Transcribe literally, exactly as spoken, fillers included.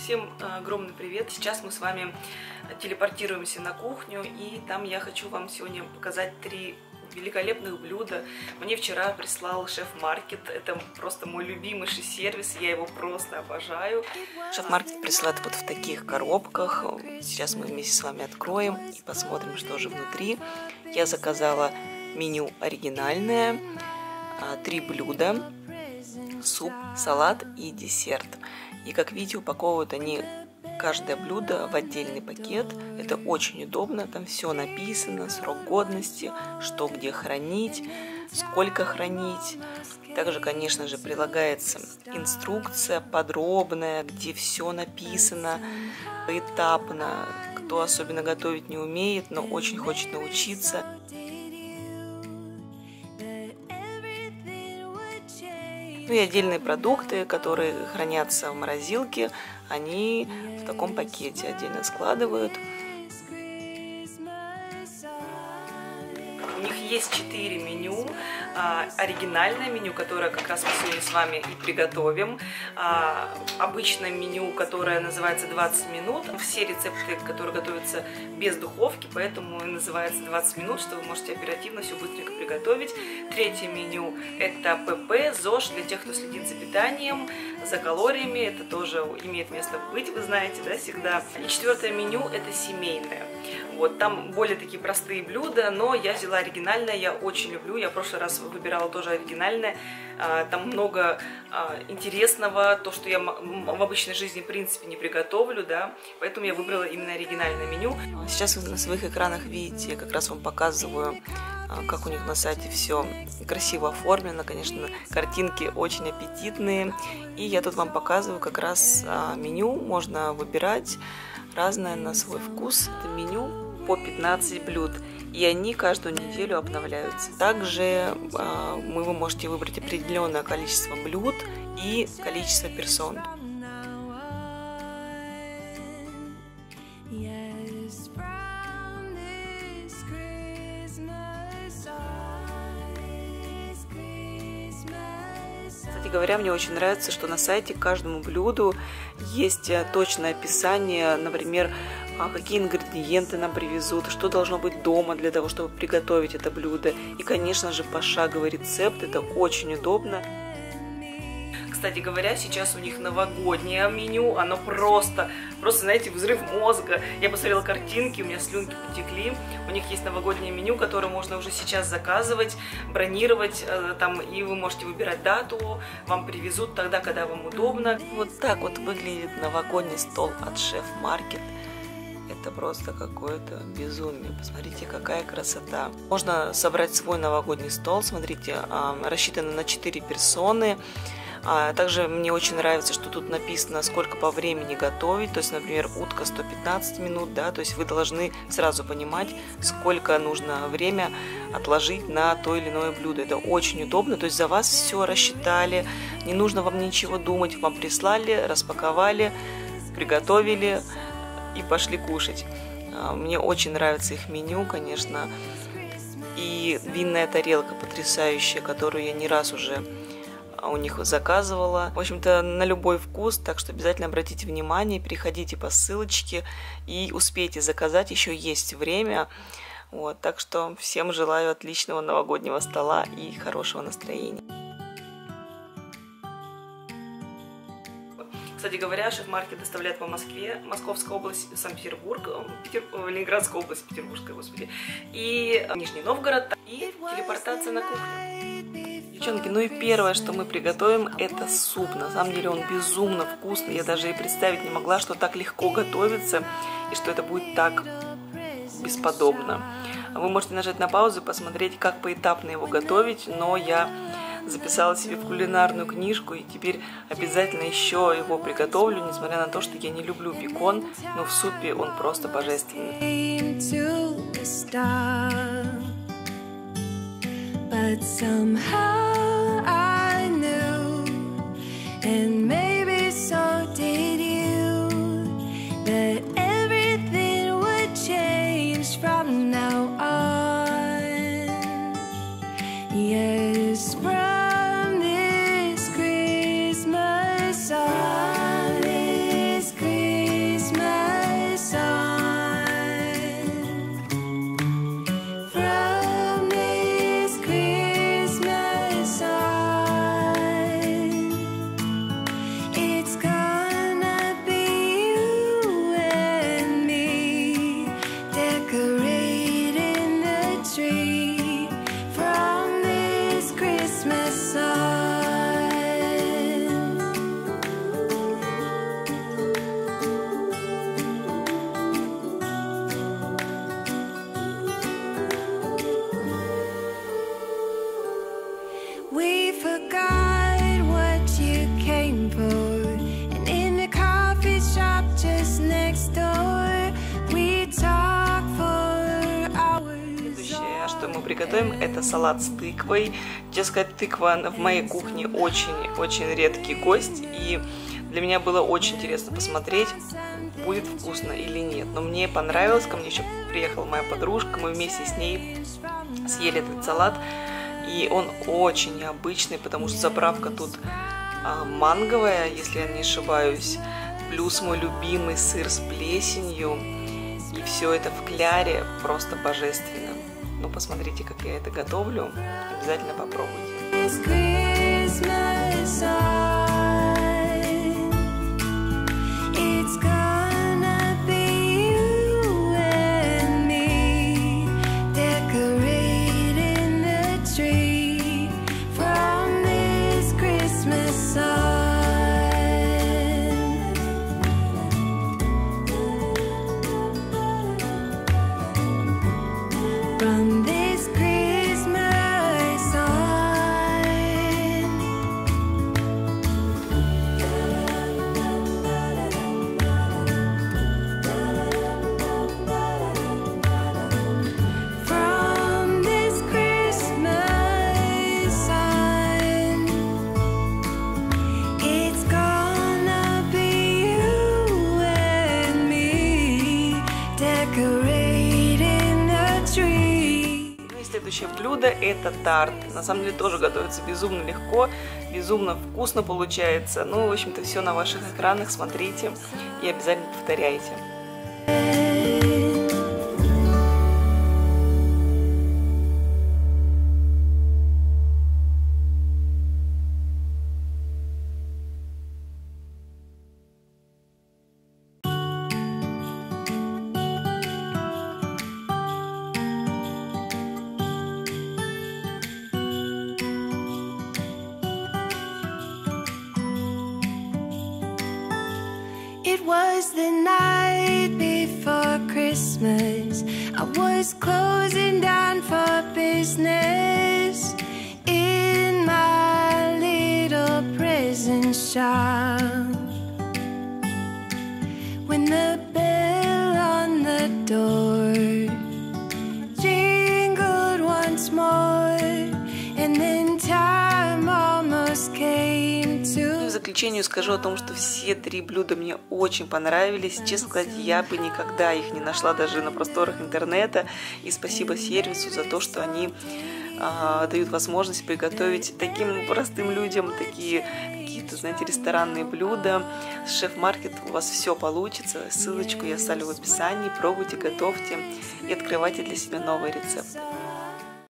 Всем огромный привет! Сейчас мы с вами телепортируемся на кухню, и там я хочу вам сегодня показать три великолепных блюда. Мне вчера прислал Шеф-Маркет, это просто мой любимейший сервис, я его просто обожаю. Шеф-Маркет присылает вот в таких коробках. Сейчас мы вместе с вами откроем и посмотрим, что же внутри. Я заказала меню оригинальное, три блюда, суп, салат и десерт. И как видите, упаковывают они каждое блюдо в отдельный пакет. Это очень удобно, там все написано, срок годности, что где хранить, сколько хранить. Также, конечно же, прилагается инструкция подробная, где все написано поэтапно. Кто особенно готовить не умеет, но очень хочет научиться. Ну и отдельные продукты, которые хранятся в морозилке, они в таком пакете отдельно складывают. У них есть четыре меню. А, оригинальное меню, которое как раз мы сегодня с вами и приготовим. А, обычное меню, которое называется двадцать минут. Все рецепты, которые готовятся без духовки, поэтому и называется двадцать минут, что вы можете оперативно все быстренько приготовить. Третье меню — это ПП, ЗОЖ для тех, кто следит за питанием, за калориями. Это тоже имеет место быть, вы знаете, да, всегда. И четвертое меню — это семейное. Вот, там более такие простые блюда, но я взяла оригинальное, я очень люблю, я в прошлый раз выбирала тоже оригинальное, там много интересного, то, что я в обычной жизни в принципе не приготовлю, да, поэтому я выбрала именно оригинальное меню. Сейчас вы на своих экранах видите, я как раз вам показываю, как у них на сайте все красиво оформлено, конечно, картинки очень аппетитные, и я тут вам показываю как раз меню, можно выбирать разное на свой вкус. Это меню по пятнадцать блюд, и они каждую неделю обновляются. Также э, вы можете выбрать определенное количество блюд и количество персон. Кстати говоря, мне очень нравится, что на сайте к каждому блюду есть точное описание, например, какие ингредиенты нам привезут, что должно быть дома для того, чтобы приготовить это блюдо. И, конечно же, пошаговый рецепт, это очень удобно. Кстати говоря, сейчас у них новогоднее меню, оно просто, просто, знаете, взрыв мозга. Я посмотрела картинки, у меня слюнки потекли. У них есть новогоднее меню, которое можно уже сейчас заказывать, бронировать, там, и вы можете выбирать дату, вам привезут тогда, когда вам удобно. Вот так вот выглядит новогодний стол от Шеф-Маркет. Это просто какое-то безумие. Посмотрите, какая красота. Можно собрать свой новогодний стол. Смотрите, рассчитано на четыре персоны. А также мне очень нравится, что тут написано, сколько по времени готовить. То есть, например, утка сто пятнадцать минут, да, то есть вы должны сразу понимать, сколько нужно время отложить на то или иное блюдо. Это очень удобно, то есть за вас все рассчитали, не нужно вам ничего думать, вам прислали, распаковали, приготовили и пошли кушать. Мне очень нравится их меню, конечно, и винная тарелка потрясающая, которую я не раз уже у них заказывала. В общем-то, на любой вкус, так что обязательно обратите внимание, переходите по ссылочке и успейте заказать, еще есть время. Вот, так что всем желаю отличного новогоднего стола и хорошего настроения. Кстати говоря, Шеф-Маркет доставляет по Москве, Московская область, Санкт-Петербург, Петер... Ленинградская область, Петербургская, господи, и Нижний Новгород, и телепортация на кухню. Девчонки, ну и первое, что мы приготовим, это суп. На самом деле он безумно вкусный. Я даже и представить не могла, что так легко готовится и что это будет так бесподобно. Вы можете нажать на паузу и посмотреть, как поэтапно его готовить, но я записала себе в кулинарную книжку и теперь обязательно еще его приготовлю, несмотря на то, что я не люблю бекон, но в супе он просто божественный. But somehow I knew, and maybe so did you, that everything would change from now on. Yes, from this Christmas on, this Christmas. приготовим. Это салат с тыквой. Честно сказать, тыква в моей кухне очень-очень редкий гость, и для меня было очень интересно посмотреть, будет вкусно или нет. Но мне понравилось, ко мне еще приехала моя подружка, мы вместе с ней съели этот салат, и он очень необычный, потому что заправка тут а, манговая, если я не ошибаюсь, плюс мой любимый сыр с плесенью, и все это в кляре просто божественно. Ну, посмотрите, как я это готовлю, обязательно попробуйте. Следующее блюдо — это тарт. На самом деле тоже готовится безумно легко, безумно вкусно получается. Ну, в общем-то, все на ваших экранах, смотрите и обязательно повторяйте. It was the night before Christmas. I was closing down for business in my little present shop, when the bell on the door jingled once more, and then time almost came to. В заключение скажу о том, что все три блюда мне очень понравились. Честно сказать, я бы никогда их не нашла даже на просторах интернета. И спасибо сервису за то, что они а, дают возможность приготовить таким простым людям такие какие-то, знаете, ресторанные блюда. С Шеф-Маркет у вас все получится. Ссылочку я оставлю в описании. Пробуйте, готовьте и открывайте для себя новые рецепты.